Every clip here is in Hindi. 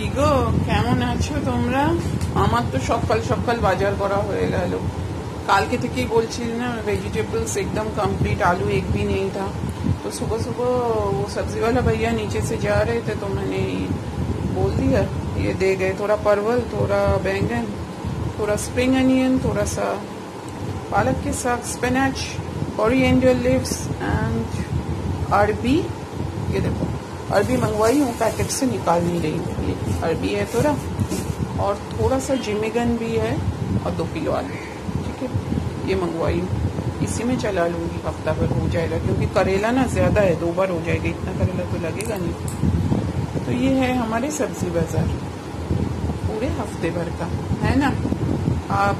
গো, কেমন আছো তোমরা? আমার তো সকাল সকাল বাজার করা হয়ে গেল। কালকে থেকেই বলছিলি ना वेजिटेबल्स एकदम कंप्लीट, आलू एक भी नहीं था। तो सुबह सुबह वो सब्जी वाला भैया नीचे से जा रहे थे तो मैंने बोल दिया ये दे गए, थोड़ा परवल, थोड़ा बैंगन, थोड़ा स्प्रिंग अनियन, थोड़ा सा पालक के साग, स्पिनच, कोरिएंडर लीव्स एंड अरबी। ये देखो अरबी मंगवाई हूँ, पैकेट से निकाल नहीं रही हूँ। ये अरबी है थोड़ा, और थोड़ा सा जिमिगन भी है, और 2 किलो आलू। ठीक है, ये मंगवाई हूँ, इसी में चला लूँगी, हफ्ता भर हो जाएगा। क्योंकि करेला ना ज़्यादा है, 2 बार हो जाएगा, इतना करेला तो लगेगा नहीं। तो ये है हमारे सब्जी बाज़ार पूरे हफ्ते भर का, है ना। अब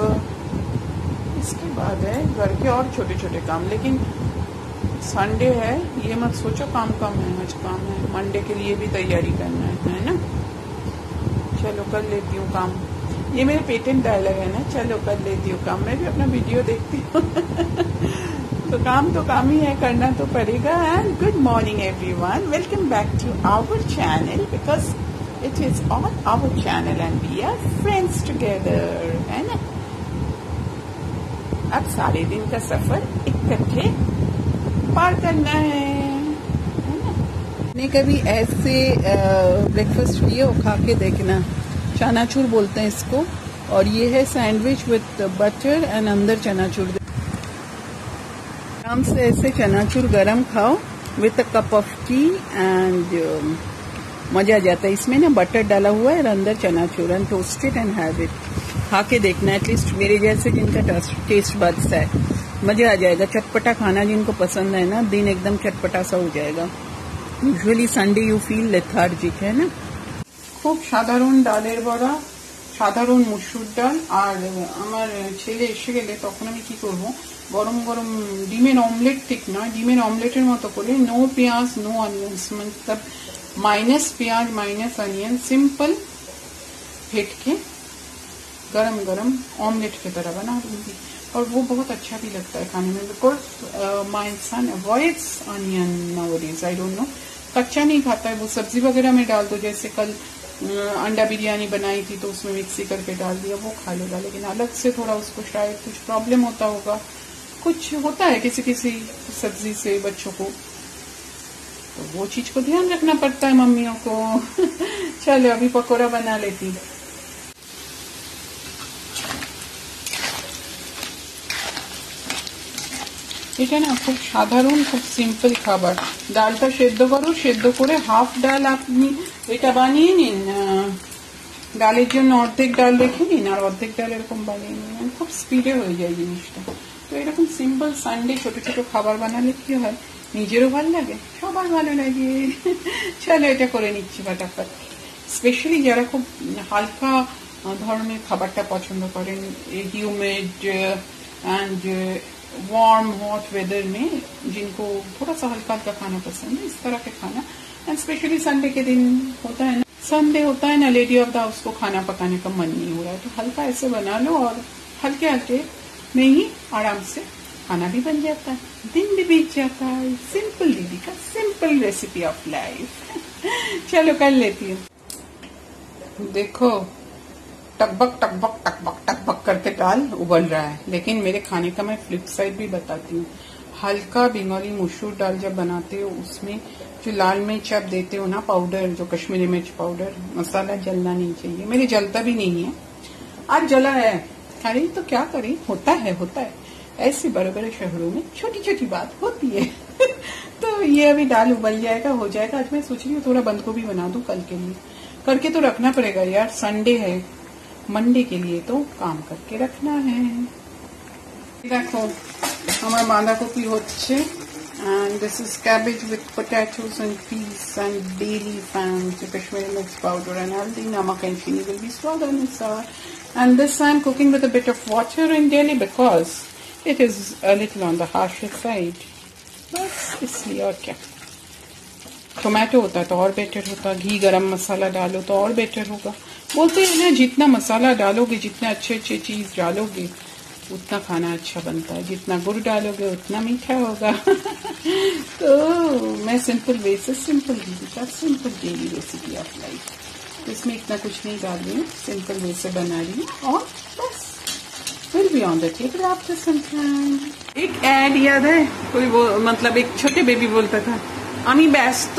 इसके बाद है घर के और छोटे छोटे काम। लेकिन संडे है, ये मत सोचो काम कम है, आज काम है। मंडे के लिए भी तैयारी करना है ना। चलो कर लेती हूँ काम। ये मेरे पेटेंट डायलॉग है ना, चलो कर लेती हूँ काम। मैं भी अपना वीडियो देखती हूँ तो काम ही है, करना तो पड़ेगा। And good morning everyone, welcome back to our channel, because it is on our channel and we are friends together, है ना। अब सारे दिन का सफर इकट्ठे पार करना है ना। ने कभी ऐसे ब्रेकफास्ट लिए हो, खा के देखना। चनाचूर बोलते हैं इसको, और ये है सैंडविच विथ बटर एंड अंदर चनाचूर। आराम से ऐसे चनाचूर गरम खाओ with a cup of tea and मजा आ जाता है। इसमें ना बटर डाला हुआ है और अंदर chanachur, and toasted and have it. खा के देखना, एटलीस्ट मेरे जैसे जिनका टेस्ट बड्स है, मजा आ जाएगा। चटपटा खाना जिनको पसंद है ना, दिन एकदम चटपटा सा हो जाएगा। Usually Sunday you feel lethargic, है ना। খুব সাধারণ ডালের বড়া, সাধারণ মসুর ডাল। আর আমার ছেলে এসে গেলে তখন আমি কি করব, গরম গরম ডিমের অমলেট, ঠিক নয় ডিমের অমলেটের মতো করে, নো পেঁয়াজ नो অনিয়ন্स, मतलब माइनस प्याज माइनस अनियन, सिंपल फेंट के गरम गरम ऑमलेट की तरह बना दूंगी। और वो बहुत अच्छा भी लगता है खाने में, because my son avoids onion nowadays, I don't know. कच्चा नहीं खाता है वो, सब्जी वगैरह में डाल दो। जैसे कल अंडा बिरयानी बनाई थी तो उसमें मिक्सी करके डाल दिया, वो खा लेगा। लेकिन अलग से थोड़ा उसको शायद कुछ प्रॉब्लम होता होगा, कुछ होता है किसी किसी सब्जी से बच्चों को, तो वो चीज को ध्यान रखना पड़ता है मम्मियों को चलो अभी पकौड़ा बना लेती। এটা না খুব সাধারণ, খুব সিম্পল খাবার। ডালটা সেদ্ধ করো, সেদ্ধ করে হাফ ডাল আপনি এটা বানিয়ে নিন, ডালের জন্য অর্ধেক ডাল রেখে নিন, আর অর্ধেক ডাল এরকম বানিয়ে নিন, খুব স্পিডে হয়ে যায় জিনিসটা। তো এরকম সিম্পল সানডে ছোট ছোট খাবার বানালে কি হয়, নিজেরও ভালো লাগে, সবার ভালো লাগে। চলো এটা করে নিচ্ছি ফটাফট। স্পেশালি যারা খুব হালকা ধরনের খাবারটা পছন্দ করেন, humid and warm hot weather में, जिनको थोड़ा सा हल्का हल्का खाना पसंद है, इस तरह के खाना। एंड स्पेशली संडे के दिन होता है ना, संडे होता है ना, लेडी ऑफ द हाउस को खाना पकाने का मन नहीं हो रहा है, तो हल्का ऐसे बना लो और हल्के हल्के में ही आराम से खाना भी बन जाता है, दिन भी बीत जाता है। सिंपल दीदी का सिंपल रेसिपी ऑफ लाइफ चलो कर लेती हूँ। देखो टकबक टकबक टकबक टकबक करके दाल उबल रहा है, लेकिन मेरे खाने का मैं फ्लिप साइड भी बताती हूँ। हल्का बंगाली मसूर दाल जब बनाते हो, उसमें जो लाल मिर्च आप देते हो ना, पाउडर, जो कश्मीरी मिर्च पाउडर, मसाला जलना नहीं चाहिए। मेरे जलता भी नहीं है, आज जला है। अरे तो क्या करें, होता है ऐसे बड़े बड़े शहरों में छोटी छोटी बात होती है तो ये अभी दाल उबल जाएगा, हो जाएगा। आज मैं सोच रही हूँ थोड़ा बंद गोभी बना दूं कल के लिए, करके तो रखना पड़ेगा यार, संडे है, मंडे के लिए तो काम करके रखना है। देखो हमारा बांधा गोभी होच्छे, and this is cabbage with potatoes and peas and bay leaf and Kashmiri mix powder and haldi, namak and chini will be swag anusar. And this I'm cooking with a bit of water in Delhi because it is a little on the harsher side, बस इसलिए। और क्या, टोमेटो होता तो और बेटर होता, घी गरम मसाला डालो तो और बेटर होगा। बोलते हैं ना, जितना मसाला डालोगे, जितने अच्छे अच्छे चीज डालोगे, उतना खाना अच्छा बनता है। जितना गुड़ डालोगे उतना मीठा होगा तो मैं सिंपल वे से, simple daily recipe of life इसमें इतना कुछ नहीं डाल रही हूँ, सिंपल वे से बना रही हूँ और बस will be on the table after some time. एक एड याद है, कोई वो मतलब एक छोटे बेबी बोलता था आमी व्यस्त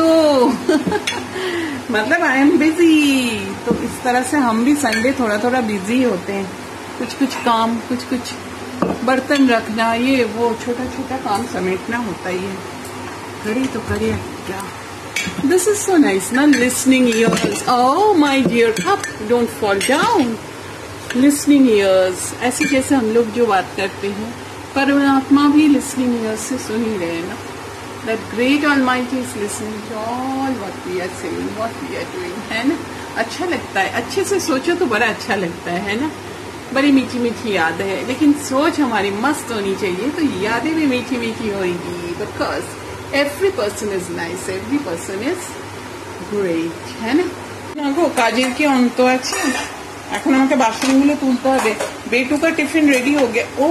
मतलब आई एम बिजी। तो इस तरह से हम भी संडे थोड़ा थोड़ा बिजी होते हैं, कुछ कुछ काम, कुछ कुछ बर्तन रखना, ये वो छोटा छोटा काम समेटना होता ही है। करे तो करे क्या। दिस इज सो नाइस ना, listening ears. Oh my dear cup, don't fall down. Listening ears, ऐसे जैसे हम लोग जो बात करते हैं, परमात्मा भी लिसनिंग ईयर्स से सुन ही रहे हैं ना। That great Almighty is listening to all what we are saying, what we are doing, है ना। अच्छा लगता है, अच्छे से सोचो तो बड़ा अच्छा लगता है ना। बड़ी मीठी मीठी याद है, लेकिन सोच हमारी मस्त होनी चाहिए तो यादें भी मीठी मीठी होगी। Because every person is nice, every person is great, है ना। দেখো কাজের কি অন্ত আছে, এখন আমাকে বাসনগুলো তুলতে হবে। बेटू का टिफिन रेडी हो गया। ओ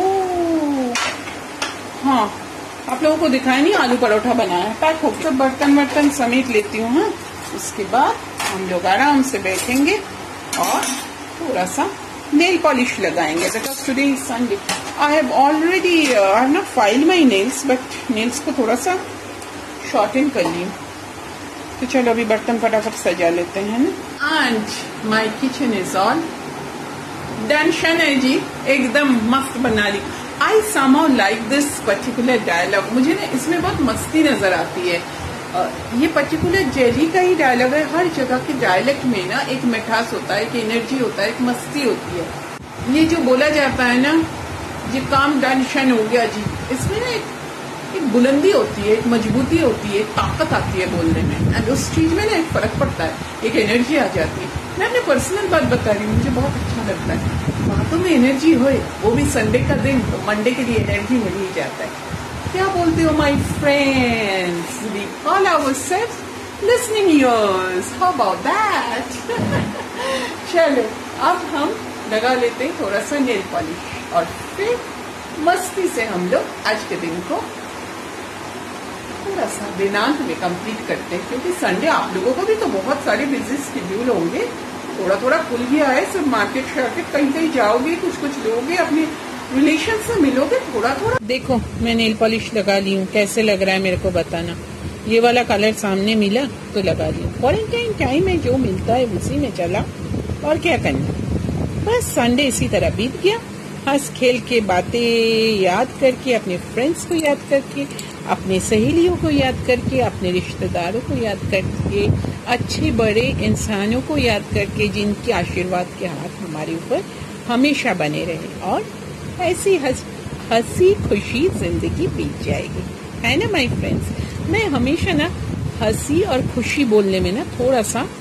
हाँ, आप लोगों को दिखाया नहीं, आलू परोठा बनाया है, पैक हो गया। बर्तन वर्तन समेट लेती हूँ। हाँ, उसके बाद हम लोग आराम से बैठेंगे और थोड़ा सा नेल पॉलिश लगाएंगे। Because today is Sunday. I have already I have not file my nails, but nails को थोड़ा सा शॉर्टन कर ली। तो चलो अभी बर्तन फटाफट सजा लेते हैं ना। And my kitchen is all done. Shanay ji एकदम मस्त बना ली। आई somehow like this particular dialogue। मुझे ना इसमें बहुत मस्ती नजर आती है। ये पर्टिकुलर जेली का ही डायलॉग है। हर जगह के डायलेक्ट में ना एक मिठास होता है, एक एनर्जी होता है, एक मस्ती होती है। ये जो बोला जाता है ना, ये काम डन शन हो गया जी, इसमें ना एक बुलंदी होती है, एक मजबूती होती है, एक ताकत आती है बोलने में। एंड उस चीज में ना एक फर्क पड़ता है, एक एनर्जी आ जाती है। मैं अपने पर्सनल बात बता रही हूँ, मुझे बहुत अच्छा लगता है बातों में एनर्जी होए, वो भी संडे का दिन, तो मंडे के लिए एनर्जी मिल ही जाता है। क्या बोलते हो my friends? We call ourself listening ears. How about that? चलो अब हम लगा लेते हैं थोड़ा सा नेल पॉलिश और फिर मस्ती से हम लोग आज के दिन को थोड़ा सा दिनांत में कंप्लीट करते हैं। क्योंकि संडे आप लोगों को भी तो बहुत सारे बिजनेस शेड्यूल होंगे, थोड़ा थोड़ा खुल गया है। सब मार्केट शार्केट कहीं कहीं जाओगे, कुछ कुछ लोगे, अपने रिलेशन से मिलोगे, थोड़ा थोड़ा। देखो मैं नेल पॉलिश लगा ली हूँ, कैसे लग रहा है मेरे को बताना। ये वाला कलर सामने मिला तो लगा ली। क्वारंटाइन टाइम में जो मिलता है उसी में चला, और क्या करना। बस संडे इसी तरह बीत गया, हंस खेल के, बातें याद करके, अपने फ्रेंड्स को याद करके, अपने सहेलियों को याद करके, अपने रिश्तेदारों को याद करके, अच्छे बड़े इंसानों को याद करके, जिनके आशीर्वाद के हाथ हमारे ऊपर हमेशा बने रहे, और ऐसी हंसी खुशी जिंदगी बीत जाएगी, है ना माय फ्रेंड्स। मैं हमेशा ना हंसी और खुशी बोलने में ना थोड़ा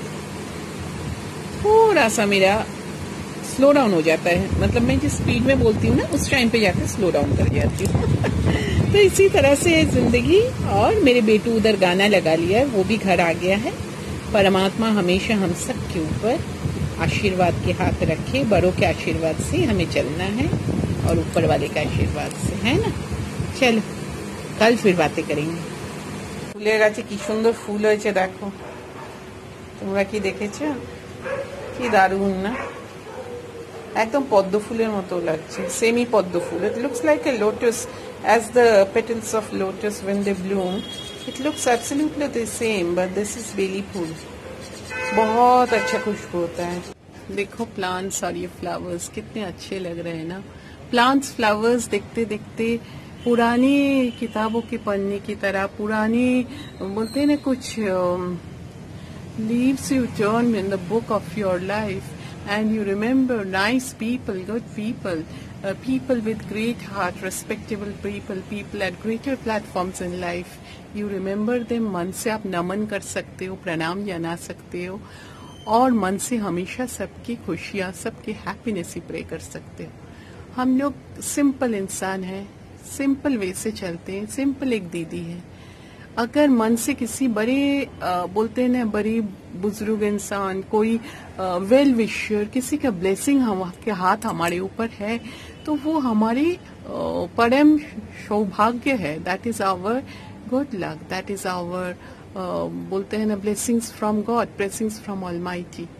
सा मेरा स्लो डाउन हो जाता है। मतलब मैं जिस स्पीड में बोलती हूँ ना, उस टाइम पे जाकर स्लो डाउन कर जाती हूँ। तो इसी तरह से जिंदगी। और मेरे बेटू उधर गाना लगा लिया है, वो भी घर आ गया है। परमात्मा हमेशा हम सब के ऊपर आशीर्वाद के हाथ रखे, बड़ों के आशीर्वाद से हमें चलना है और ऊपर वाले के आशीर्वाद से, है ना। चलो कल फिर बातें करेंगे। ফুলের গাছে কি সুন্দর ফুল হয়েছে দেখো, তোমরা কি দেখেছো? কি দারুণ না, একদম পদ্ম ফুলের মতো লাগছে, সেমি পদ্ম ফুল। It looks like a lotus, as the petals of lotus when they bloom. It looks absolutely the same, but this is बेली फूल। बहुत अच्छा खुशबू होता है। देखो प्लांट्स और ये फ्लावर्स कितने अच्छे लग रहे हैं ना। प्लांट्स फ्लावर्स देखते देखते पुरानी किताबों के पन्ने की तरह, पुरानी बोलते हैं ना कुछ leaves you turn in the book of your life and you remember nice people, good people, people with great heart, respectable people, people at greater platforms in life. You remember them, मन से आप नमन कर सकते हो, प्रणाम जना सकते हो, और मन से हमेशा सबकी खुशियाँ, सबकी हैप्पीनेस ही प्रे कर सकते हो। हम लोग सिंपल इंसान हैं, सिंपल वे से चलते हैं। सिंपल एक दीदी है, अगर मन से किसी बड़े बोलते हैं ना, बड़ी बुजुर्ग इंसान, कोई वेल विशर, किसी का ब्लेसिंग के हाथ हमारे ऊपर है, तो वो हमारी परम सौभाग्य है। That is our good luck, that is our बोलते हैं ना blessings from God, blessings from almighty.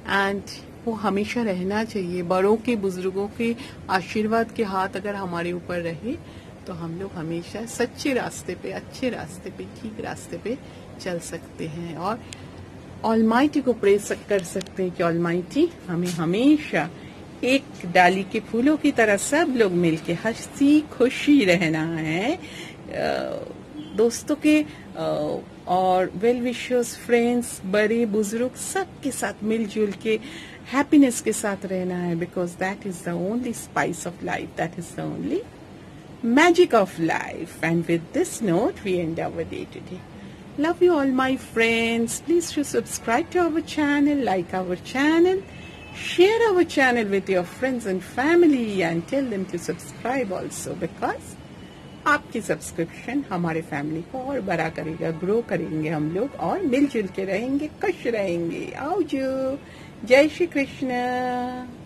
And वो हमेशा रहना चाहिए। बड़ों के, बुजुर्गों के आशीर्वाद के हाथ अगर हमारे ऊपर रहे तो हम लोग हमेशा सच्चे रास्ते पे, अच्छे रास्ते पे, ठीक रास्ते पे चल सकते हैं और ऑलमाइटी को प्रेज कर सकते हैं कि ऑलमाइटी हमें हमेशा एक डाली के फूलों की तरह सब लोग मिलके हंसी खुशी रहना है। दोस्तों के और वेल विशर्स, फ्रेंड्स, बड़े बुजुर्ग सबके साथ मिलजुल के हैप्पीनेस के साथ रहना है, because that is the only spice of life, that is the only magic of life. And with this note, we end our day today. Love you all, my friends. Please do subscribe to our channel, like our channel, share our channel with your friends and family, and tell them to subscribe also, because आपकी सब्सक्रिप्शन हमारे फैमिली को और बड़ा करेगा, ग्रो करेंगे हम लोग और मिलजुल के रहेंगे, खुश रहेंगे। आओ जो, जय श्री कृष्ण।